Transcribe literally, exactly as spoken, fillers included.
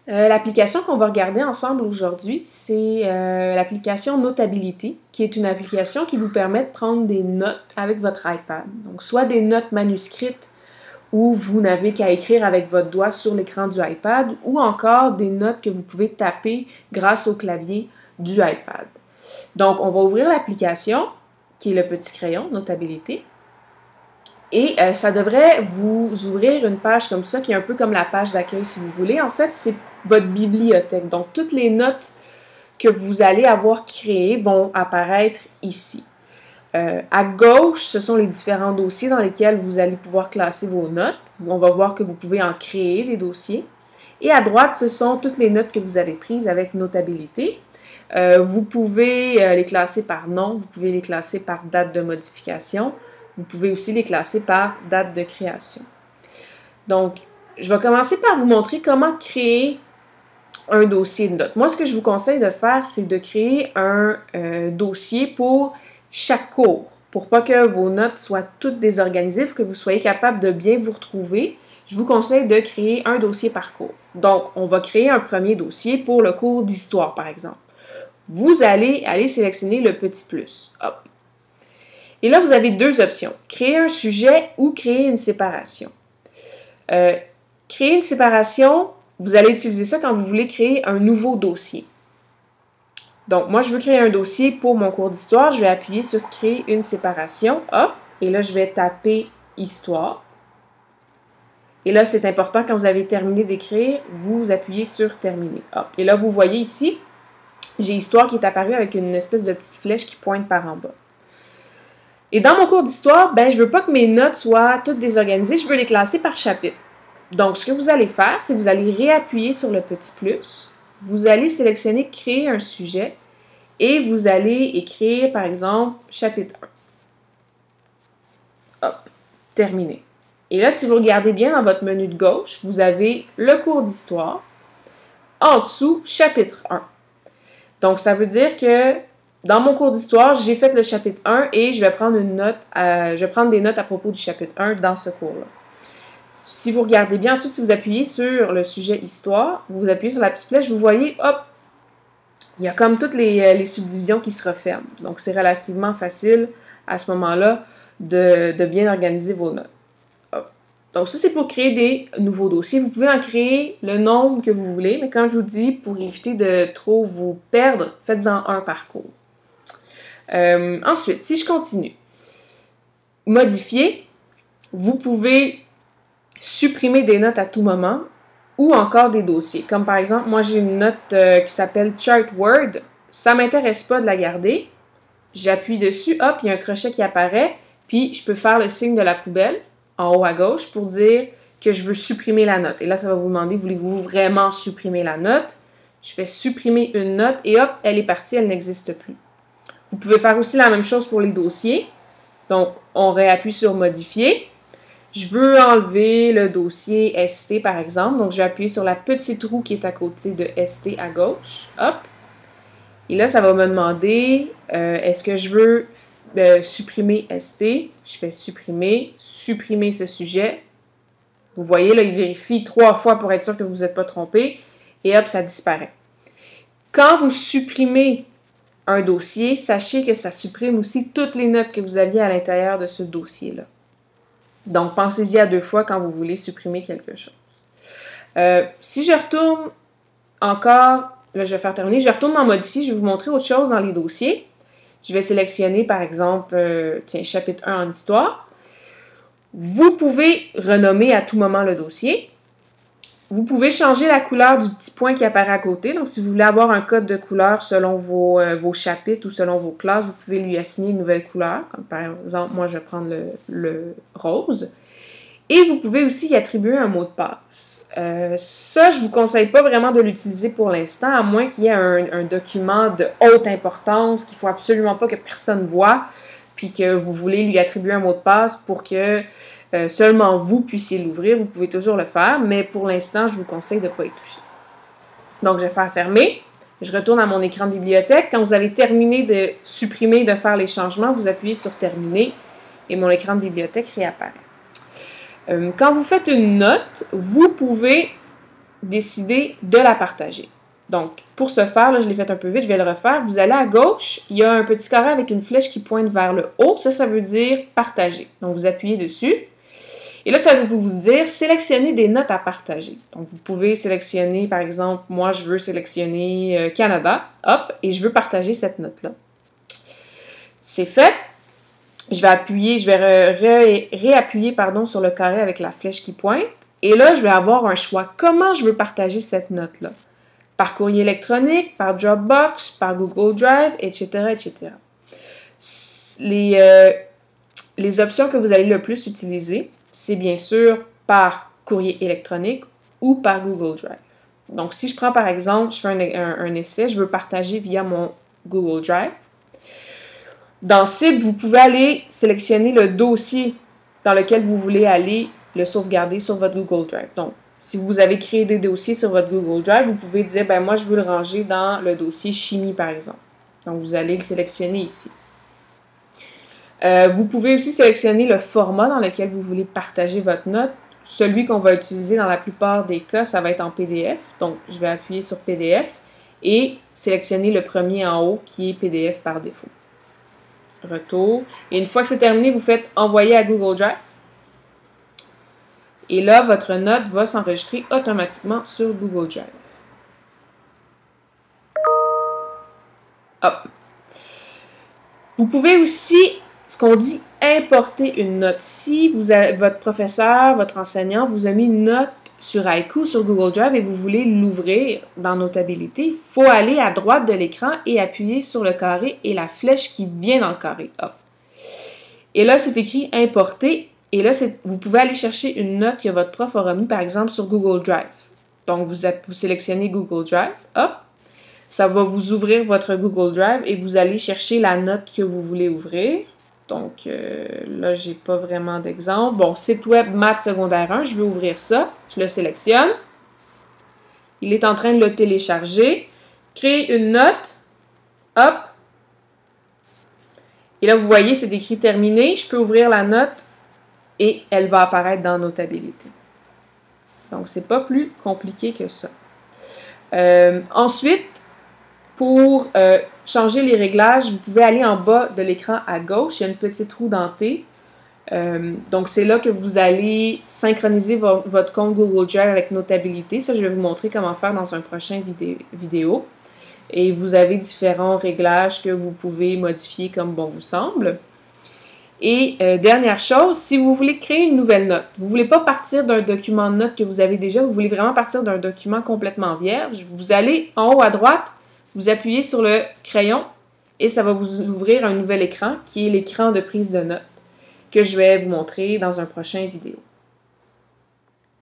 Euh, l'application qu'on va regarder ensemble aujourd'hui, c'est euh, l'application Notability, qui est une application qui vous permet de prendre des notes avec votre iPad. Donc, soit des notes manuscrites où vous n'avez qu'à écrire avec votre doigt sur l'écran du iPad, ou encore des notes que vous pouvez taper grâce au clavier du iPad. Donc, on va ouvrir l'application, qui est le petit crayon, Notability. Et euh, ça devrait vous ouvrir une page comme ça, qui est un peu comme la page d'accueil si vous voulez. En fait, c'est votre bibliothèque. Donc, toutes les notes que vous allez avoir créées vont apparaître ici. Euh, à gauche, ce sont les différents dossiers dans lesquels vous allez pouvoir classer vos notes. On va voir que vous pouvez en créer des dossiers. Et à droite, ce sont toutes les notes que vous avez prises avec Notability. Euh, vous pouvez euh, les classer par nom, vous pouvez les classer par date de modification. Vous pouvez aussi les classer par date de création. Donc, je vais commencer par vous montrer comment créer un dossier de notes. Moi, ce que je vous conseille de faire, c'est de créer un euh, dossier pour chaque cours, pour pas que vos notes soient toutes désorganisées, pour que vous soyez capable de bien vous retrouver. Je vous conseille de créer un dossier par cours. Donc, on va créer un premier dossier pour le cours d'histoire, par exemple. Vous allez aller sélectionner le petit plus. Hop. Et là, vous avez deux options. Créer un sujet ou créer une séparation. Euh, créer une séparation, vous allez utiliser ça quand vous voulez créer un nouveau dossier. Donc, moi, je veux créer un dossier pour mon cours d'histoire. Je vais appuyer sur « Créer une séparation ». Hop! Et là, je vais taper « Histoire ». Et là, c'est important, quand vous avez terminé d'écrire, vous appuyez sur « Terminer ». Hop! Et là, vous voyez ici, j'ai « Histoire » qui est apparue avec une espèce de petite flèche qui pointe par en bas. Et dans mon cours d'histoire, ben, je ne veux pas que mes notes soient toutes désorganisées, je veux les classer par chapitre. Donc, ce que vous allez faire, c'est que vous allez réappuyer sur le petit plus, vous allez sélectionner « Créer un sujet » et vous allez écrire, par exemple, chapitre un. Hop, terminé. Et là, si vous regardez bien dans votre menu de gauche, vous avez le cours d'histoire, en dessous, chapitre un. Donc, ça veut dire que dans mon cours d'histoire, j'ai fait le chapitre un et je vais prendre une note, euh, je vais prendre des notes à propos du chapitre un dans ce cours-là. Si vous regardez bien, ensuite, si vous appuyez sur le sujet histoire, vous appuyez sur la petite flèche, vous voyez, hop, il y a comme toutes les, les subdivisions qui se referment. Donc, c'est relativement facile à ce moment-là de, de bien organiser vos notes. Hop. Donc, ça, c'est pour créer des nouveaux dossiers. Vous pouvez en créer le nombre que vous voulez, mais comme je vous dis, pour éviter de trop vous perdre, faites-en un par cours. Euh, ensuite, si je continue, modifier, vous pouvez supprimer des notes à tout moment ou encore des dossiers. Comme par exemple, moi j'ai une note euh, qui s'appelle Chart Word. Ça ne m'intéresse pas de la garder. J'appuie dessus, hop, il y a un crochet qui apparaît, puis je peux faire le signe de la poubelle en haut à gauche pour dire que je veux supprimer la note. Et là, ça va vous demander, voulez-vous vraiment supprimer la note? Je fais supprimer une note et hop, elle est partie, elle n'existe plus. Vous pouvez faire aussi la même chose pour les dossiers. Donc, on réappuie sur « Modifier ». Je veux enlever le dossier S T, par exemple. Donc, je vais appuyer sur la petite roue qui est à côté de S T à gauche. Hop. Et là, ça va me demander, euh, est-ce que je veux euh, supprimer S T? Je fais « Supprimer »,« Supprimer ce sujet ». Vous voyez, là, il vérifie trois fois pour être sûr que vous n'êtes pas trompé. Et hop, ça disparaît. Quand vous supprimez un dossier, sachez que ça supprime aussi toutes les notes que vous aviez à l'intérieur de ce dossier-là. Donc, pensez-y à deux fois quand vous voulez supprimer quelque chose. Euh, si je retourne encore, là je vais faire terminer, je retourne dans Modifier, je vais vous montrer autre chose dans les dossiers. Je vais sélectionner par exemple, euh, tiens, chapitre un en histoire. Vous pouvez renommer à tout moment le dossier. Vous pouvez changer la couleur du petit point qui apparaît à côté. Donc, si vous voulez avoir un code de couleur selon vos, euh, vos chapitres ou selon vos classes, vous pouvez lui assigner une nouvelle couleur. Comme par exemple, moi, je vais prendre le, le rose. Et vous pouvez aussi y attribuer un mot de passe. Euh, ça, je ne vous conseille pas vraiment de l'utiliser pour l'instant, à moins qu'il y ait un, un document de haute importance qu'il ne faut absolument pas que personne voit, puis que vous voulez lui attribuer un mot de passe pour que Euh, seulement vous puissiez l'ouvrir, vous pouvez toujours le faire, mais pour l'instant, je vous conseille de ne pas y toucher. Donc, je vais faire fermer. Je retourne à mon écran de bibliothèque. Quand vous avez terminé de supprimer, de faire les changements, vous appuyez sur terminer et mon écran de bibliothèque réapparaît. Euh, quand vous faites une note, vous pouvez décider de la partager. Donc, pour ce faire, là, je l'ai fait un peu vite, je vais le refaire. Vous allez à gauche, il y a un petit carré avec une flèche qui pointe vers le haut. Ça, ça veut dire partager. Donc, vous appuyez dessus. Et là, ça va vous dire sélectionner des notes à partager. Donc, vous pouvez sélectionner, par exemple, moi, je veux sélectionner euh, Canada. Hop, et je veux partager cette note-là. C'est fait. Je vais appuyer, je vais ré ré réappuyer pardon, sur le carré avec la flèche qui pointe. Et là, je vais avoir un choix. Comment je veux partager cette note-là? Par courrier électronique, par Dropbox, par Google Drive, et cetera, et cetera. Les, euh, les options que vous allez le plus utiliser, c'est bien sûr par courrier électronique ou par Google Drive. Donc, si je prends par exemple, je fais un, un, un essai, je veux partager via mon Google Drive. Dans Cible, vous pouvez aller sélectionner le dossier dans lequel vous voulez aller le sauvegarder sur votre Google Drive. Donc, si vous avez créé des dossiers sur votre Google Drive, vous pouvez dire, ben moi, je veux le ranger dans le dossier chimie, par exemple. Donc, vous allez le sélectionner ici. Euh, vous pouvez aussi sélectionner le format dans lequel vous voulez partager votre note. Celui qu'on va utiliser dans la plupart des cas, ça va être en P D F. Donc, je vais appuyer sur P D F et sélectionner le premier en haut qui est P D F par défaut. Retour. Et une fois que c'est terminé, vous faites « Envoyer à Google Drive ». Et là, votre note va s'enregistrer automatiquement sur Google Drive. Hop. Vous pouvez aussi, ce qu'on dit, importer une note. Si vous avez, votre professeur, votre enseignant vous a mis une note sur Haiku, sur Google Drive, et vous voulez l'ouvrir dans Notabilité, il faut aller à droite de l'écran et appuyer sur le carré et la flèche qui vient dans le carré. Hop. Et là, c'est écrit « Importer ». Et là, vous pouvez aller chercher une note que votre prof aura mis, par exemple, sur Google Drive. Donc, vous, vous sélectionnez Google Drive. Hop. Ça va vous ouvrir votre Google Drive et vous allez chercher la note que vous voulez ouvrir. Donc, euh, là, j'ai pas vraiment d'exemple. Bon, site web maths secondaire un, je vais ouvrir ça. Je le sélectionne. Il est en train de le télécharger. Créer une note. Hop. Et là, vous voyez, c'est écrit terminé. Je peux ouvrir la note et elle va apparaître dans Notabilité. Donc, c'est pas plus compliqué que ça. Euh, ensuite, pour euh, changer les réglages, vous pouvez aller en bas de l'écran à gauche. Il y a une petite roue dentée. Euh, donc, c'est là que vous allez synchroniser vo votre compte Google Drive avec Notabilité. Ça, je vais vous montrer comment faire dans un prochain vidé vidéo. Et vous avez différents réglages que vous pouvez modifier comme bon vous semble. Et euh, dernière chose, si vous voulez créer une nouvelle note, vous ne voulez pas partir d'un document de notes que vous avez déjà, vous voulez vraiment partir d'un document complètement vierge, vous allez en haut à droite, vous appuyez sur le crayon et ça va vous ouvrir un nouvel écran qui est l'écran de prise de notes que je vais vous montrer dans un prochain vidéo.